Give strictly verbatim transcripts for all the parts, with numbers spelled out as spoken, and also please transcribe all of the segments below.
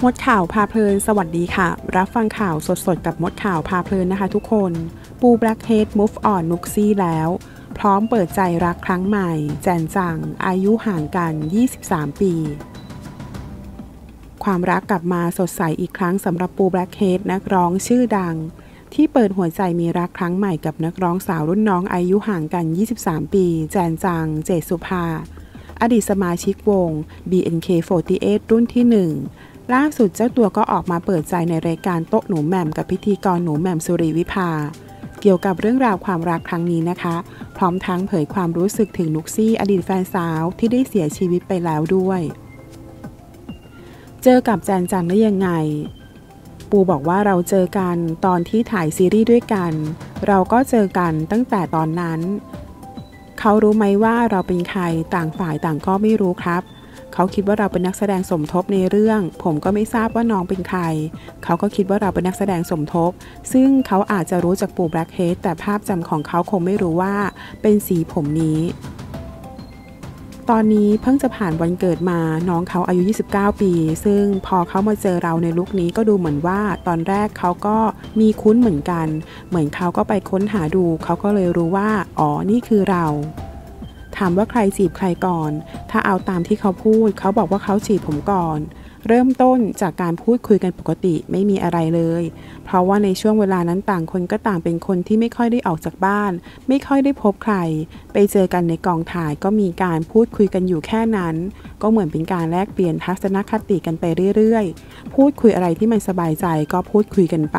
มดข่าวพาเพลินสวัสดีค่ะรับฟังข่าวสดๆกับมดข่าวพาเพลินนะคะทุกคนปูแบล็คเฮด move on นุกซี่แล้วพร้อมเปิดใจรักครั้งใหม่แจนจังอายุห่างกันยี่สิบสามปีความรักกลับมาสดใสอีกครั้งสำหรับปูแบล็คเฮดนักร้องชื่อดังที่เปิดหัวใจมีรักครั้งใหม่กับนักร้องสาวรุ่นน้องอายุห่างกันยี่สิบสามปีแจนจังเจตสุภาอดีตสมาชิกวง บี เอ็น เค สี่สิบแปด รุ่นที่หนึ่งล่าสุดเจ้าตัวก็ออกมาเปิดใจในรายการโต๊ะหนูแหม่มกับพิธีกรหนูแหม่มสุริวิภาเกี่ยวกับเรื่องราวความรักครั้งนี้นะคะพร้อมทั้งเผยความรู้สึกถึงนุกซี่อดีตแฟนสาวที่ได้เสียชีวิตไปแล้วด้วยเจอกับแจนจังได้ยังไงปูบอกว่าเราเจอกันตอนที่ถ่ายซีรีส์ด้วยกันเราก็เจอกันตั้งแต่ตอนนั้นเขารู้ไหมว่าเราเป็นใครต่างฝ่ายต่างก็ไม่รู้ครับเขาคิดว่าเราเป็นนักแสดงสมทบในเรื่องผมก็ไม่ทราบว่าน้องเป็นใครเขาก็คิดว่าเราเป็นนักแสดงสมทบซึ่งเขาอาจจะรู้จากปู่แบล็คเฮดแต่ภาพจำของเขาคงไม่รู้ว่าเป็นสีผมนี้ตอนนี้เพิ่งจะผ่านวันเกิดมาน้องเขาอายุยี่สิบเก้าปีซึ่งพอเขามาเจอเราในลุคนี้ก็ดูเหมือนว่าตอนแรกเขาก็มีคุ้นเหมือนกันเหมือนเขาก็ไปค้นหาดูเขาก็เลยรู้ว่าอ๋อนี่คือเราถามว่าใครจีบใครก่อนถ้าเอาตามที่เขาพูดเขาบอกว่าเขาจีบผมก่อนเริ่มต้นจากการพูดคุยกันปกติไม่มีอะไรเลยเพราะว่าในช่วงเวลานั้นต่างคนก็ต่างเป็นคนที่ไม่ค่อยได้ออกจากบ้านไม่ค่อยได้พบใครไปเจอกันในกองถ่ายก็มีการพูดคุยกันอยู่แค่นั้นก็เหมือนเป็นการแลกเปลี่ยนทัศนคติกันไปเรื่อยๆพูดคุยอะไรที่มันสบายใจก็พูดคุยกันไป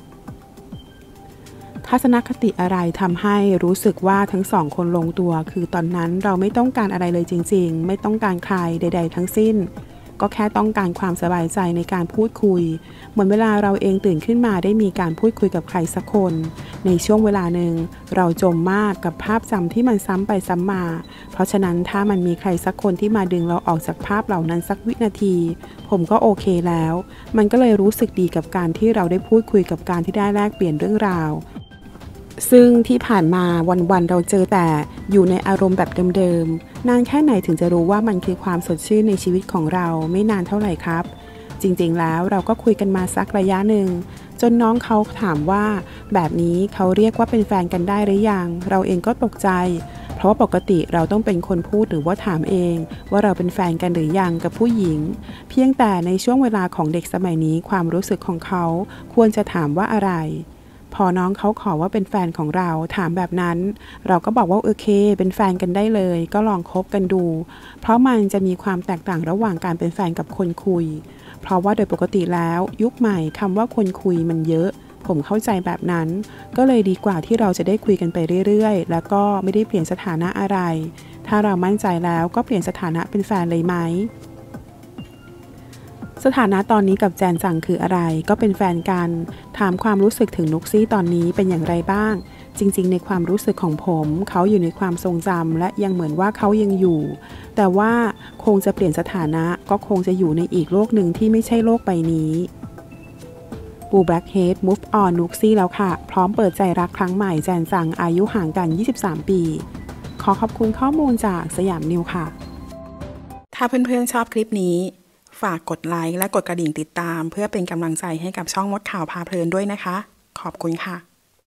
ทัศนคติอะไรทำให้รู้สึกว่าทั้งสองคนลงตัวคือตอนนั้นเราไม่ต้องการอะไรเลยจริงๆไม่ต้องการใครใดๆทั้งสิ้นก็แค่ต้องการความสบายใจในการพูดคุยเหมือนเวลาเราเองตื่นขึ้นมาได้มีการพูดคุยกับใครสักคนในช่วงเวลาหนึ่งเราจมมากกับภาพจำที่มันซ้ำไปซ้ำมาเพราะฉะนั้นถ้ามันมีใครสักคนที่มาดึงเราออกจากภาพเหล่านั้นสักวินาทีผมก็โอเคแล้วมันก็เลยรู้สึกดีกับการที่เราได้พูดคุยกับการที่ได้แลกเปลี่ยนเรื่องราวซึ่งที่ผ่านมาวันๆเราเจอแต่อยู่ในอารมณ์แบบเดิมๆนานแค่ไหนถึงจะรู้ว่ามันคือความสดชื่นในชีวิตของเราไม่นานเท่าไหร่ครับจริงๆแล้วเราก็คุยกันมาสักระยะหนึ่งจนน้องเขาถามว่าแบบนี้เขาเรียกว่าเป็นแฟนกันได้หรือยังเราเองก็ตกใจเพราะว่าปกติเราต้องเป็นคนพูดหรือว่าถามเองว่าเราเป็นแฟนกันหรือยังกับผู้หญิงเพียงแต่ในช่วงเวลาของเด็กสมัยนี้ความรู้สึกของเขาควรจะถามว่าอะไรพอน้องเขาขอว่าเป็นแฟนของเราถามแบบนั้นเราก็บอกว่าโอเคเป็นแฟนกันได้เลยก็ลองคบกันดูเพราะมันจะมีความแตกต่างระหว่างการเป็นแฟนกับคนคุยเพราะว่าโดยปกติแล้วยุคใหม่คำว่าคนคุยมันเยอะผมเข้าใจแบบนั้นก็เลยดีกว่าที่เราจะได้คุยกันไปเรื่อยๆแล้วก็ไม่ได้เปลี่ยนสถานะอะไรถ้าเรามั่นใจแล้วก็เปลี่ยนสถานะเป็นแฟนเลยไหมสถานะตอนนี้กับแจนจังคืออะไรก็เป็นแฟนกันถามความรู้สึกถึงนุกซี่ตอนนี้เป็นอย่างไรบ้างจริงๆในความรู้สึกของผมเขาอยู่ในความทรงจำและยังเหมือนว่าเขายังอยู่แต่ว่าคงจะเปลี่ยนสถานะก็คงจะอยู่ในอีกโลกหนึ่งที่ไม่ใช่โลกใบนี้ปูแบล็คเฮด move on นุกซี่แล้วค่ะพร้อมเปิดใจรักครั้งใหม่แจนจังอายุห่างกันยี่สิบสามปีขอขอบคุณข้อมูลจากสยามนิวค่ะถ้าเพื่อนๆชอบคลิปนี้ฝากกดไลค์และกดกระดิ่งติดตามเพื่อเป็นกำลังใจให้กับช่องมดข่าวพาเพลินด้วยนะคะขอบคุณค่ะ